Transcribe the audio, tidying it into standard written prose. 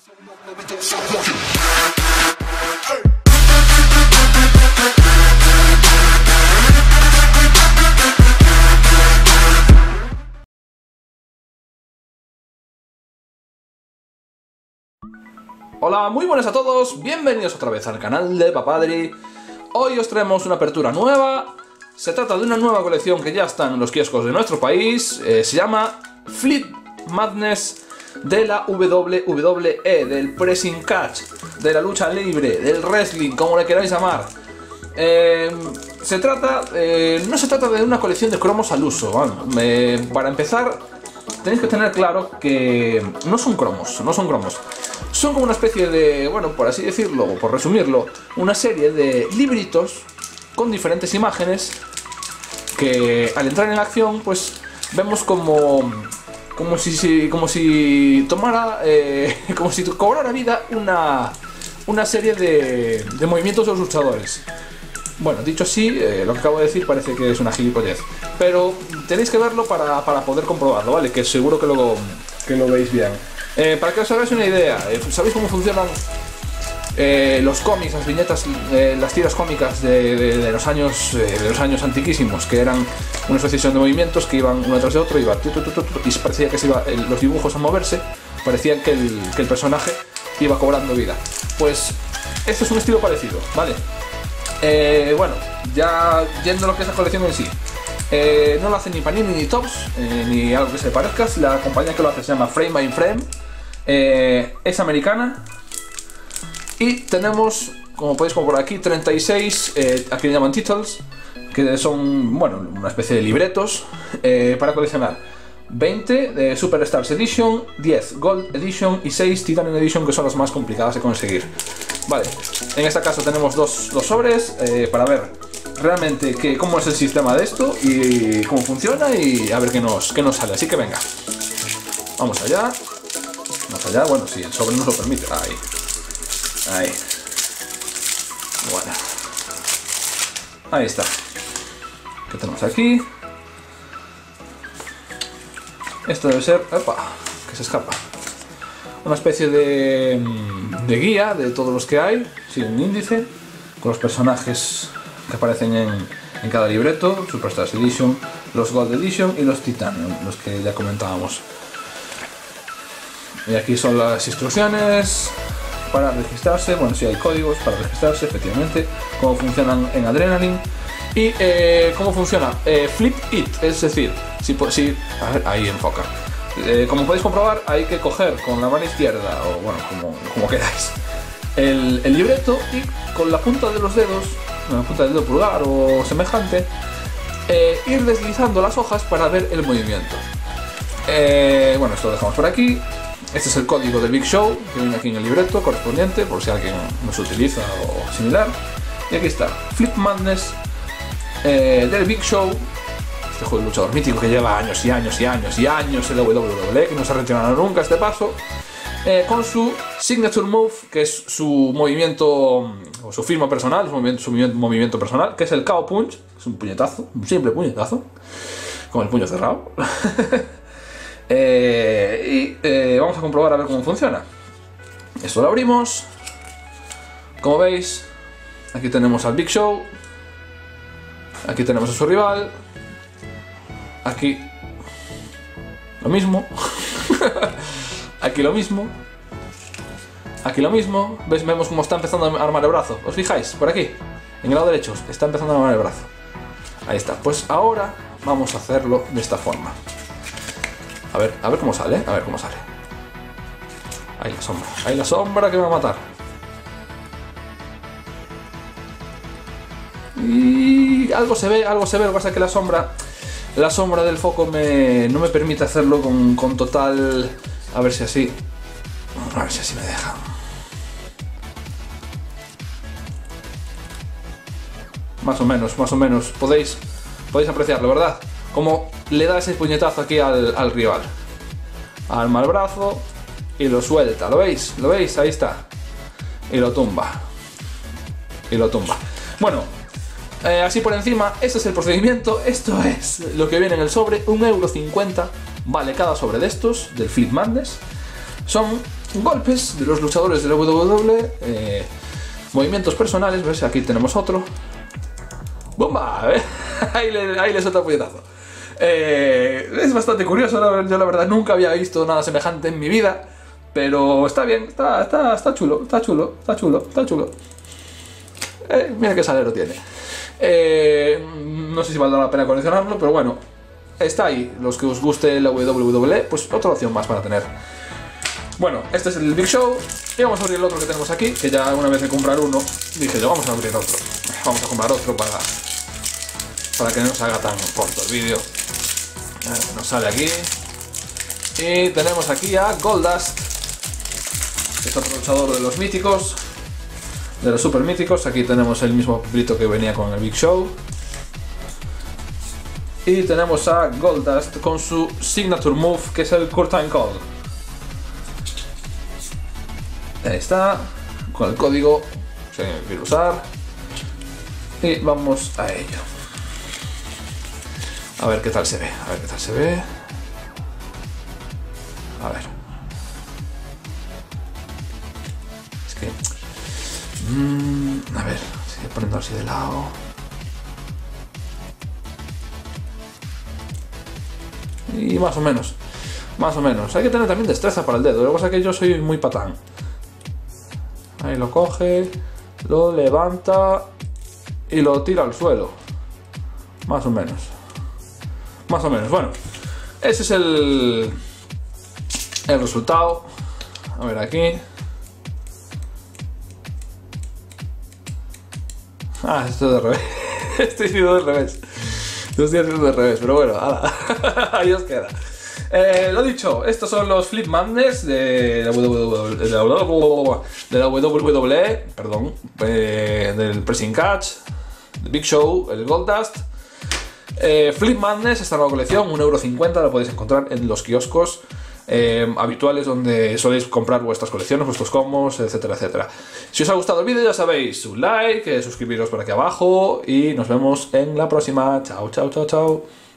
Hola, muy buenas a todos, bienvenidos otra vez al canal de Papadri. Hoy os traemos una apertura nueva. Se trata de una nueva colección que ya está en los kioscos de nuestro país. Se llama Fleet Madness de la WWE, del pressing catch, de la lucha libre, del wrestling, como le queráis llamar. No se trata de una colección de cromos al uso. Para empezar, tenéis que tener claro que no son cromos. Son como una especie de, bueno, por así decirlo, o por resumirlo, una serie de libritos con diferentes imágenes que al entrar en acción, pues vemos como si tomara, como si cobrara vida una serie de movimientos de los luchadores. Bueno, dicho así, lo que acabo de decir parece que es una gilipollez, pero tenéis que verlo para poder comprobarlo, ¿vale? Que seguro que lo veis bien. Para que os hagáis una idea, ¿sabéis cómo funcionan los cómics, las viñetas, las tiras cómicas de los años antiquísimos, que eran una sucesión de movimientos que iban uno tras de otro, y parecía que se iba los dibujos a moverse, parecía que el personaje iba cobrando vida? Pues este es un estilo parecido, ¿vale? Bueno, ya yendo a lo que es la colección en sí, no lo hace ni Panini ni Tops, ni algo que se parezca. La compañía que lo hace se llama Frame by Frame, es americana, y tenemos, como podéis comprobar aquí, 36, aquí le llaman titles, que son, bueno, una especie de libretos para coleccionar. 20 de Superstars Edition, 10 Gold Edition y 6 Titanium Edition, que son las más complicadas de conseguir. Vale, en este caso tenemos dos sobres para ver realmente cómo es el sistema de esto y cómo funciona, y a ver qué nos sale. Así que venga, vamos allá. Bueno, si el sobre nos lo permite. Ahí. Bueno, ahí está. ¿Qué tenemos aquí? Esto debe ser... ¡Epa! Que se escapa. Una especie de guía de todos los que hay, sí, un índice con los personajes que aparecen en cada libreto: Superstars Edition, los Gold Edition y los Titanium, los que ya comentábamos. Y aquí son las instrucciones para registrarse. Bueno, sí, hay códigos para registrarse, efectivamente, cómo funcionan en Adrenaline y cómo funciona Flip It, es decir, a ver, ahí enfoca. Como podéis comprobar, hay que coger con la mano izquierda, o bueno, como queráis, el libreto, y con la punta de los dedos, la punta del dedo pulgar o semejante, ir deslizando las hojas para ver el movimiento. Bueno, esto lo dejamos por aquí. Este es el código del Big Show, que viene aquí en el libreto correspondiente, por si alguien nos utiliza o similar. Y aquí está, Flip Madness del Big Show. Este juego de luchador mítico que lleva años y años en la WWE, que no se ha retirado nunca a este paso, con su signature move, que es su movimiento, o su firma personal, su movimiento personal, que es el KO Punch, que es un puñetazo, un simple puñetazo, con el puño cerrado. Vamos a comprobar a ver cómo funciona. Esto lo abrimos. Como veis, aquí tenemos al Big Show, aquí tenemos a su rival. Aquí lo mismo. Aquí lo mismo. Aquí lo mismo. ¿Veis? Vemos cómo está empezando a armar el brazo. ¿Os fijáis? Por aquí, en el lado derecho, está empezando a armar el brazo. Ahí está. Pues ahora vamos a hacerlo de esta forma. A ver cómo sale. A ver cómo sale. Ahí la sombra. Ahí la sombra que me va a matar. Y algo se ve. Lo que pasa es que la sombra del foco no me permite hacerlo con total... A ver si así me deja. Más o menos. Podéis apreciarlo, ¿verdad? Como le da ese puñetazo aquí al rival. Arma el brazo y lo suelta. ¿Lo veis? Ahí está. Y lo tumba. Bueno, así por encima, este es el procedimiento. Esto es lo que viene en el sobre. 1,50 € vale cada sobre de estos, del Flip Madness. Son golpes de los luchadores de la WWE, movimientos personales, ¿ves? Aquí tenemos otro. ¡Bomba! ahí le suelta el puñetazo. Es bastante curioso, yo la verdad nunca había visto nada semejante en mi vida, pero está bien, está chulo, está chulo, está chulo, está chulo. Mira qué salero tiene. No sé si valdrá la pena coleccionarlo, pero bueno, está ahí. Los que os guste la WWE, pues otra opción más para tener. Bueno, este es el Big Show y vamos a abrir el otro que tenemos aquí, que ya una vez de comprar uno, dije yo, vamos a abrir otro. Vamos a comprar otro para que no nos haga tan corto el vídeo. Nos sale aquí. Y tenemos aquí a Goldust, que es otro luchador de los míticos, de los super míticos. Aquí tenemos el mismo papelito que venía con el Big Show. Y tenemos a Goldust con su signature move, que es el Curtain Call. Ahí está, con el código que quiero usar. Y vamos a ello. A ver qué tal se ve, a ver qué tal se ve. A ver. Es que... a ver, sigue poniendo así de lado. Y más o menos. Más o menos. Hay que tener también destreza para el dedo. Lo que pasa es que yo soy muy patán. Ahí lo coge, lo levanta y lo tira al suelo. Más o menos. Más o menos. Bueno, ese es el resultado. A ver aquí. Ah, esto de revés. Estoy haciendo de revés. Lo estoy haciendo de revés, pero bueno, ahí os queda. Lo dicho, estos son los Flip Madness de la WWE, perdón, del Pressing Catch, del Big Show, el Goldust. Flip Madness, esta nueva colección, 1,50 €, la podéis encontrar en los kioscos habituales donde soléis comprar vuestras colecciones, vuestros combos, etcétera, etcétera. Si os ha gustado el vídeo, ya sabéis, un like, suscribiros por aquí abajo y nos vemos en la próxima. Chao, chao, chao, chao.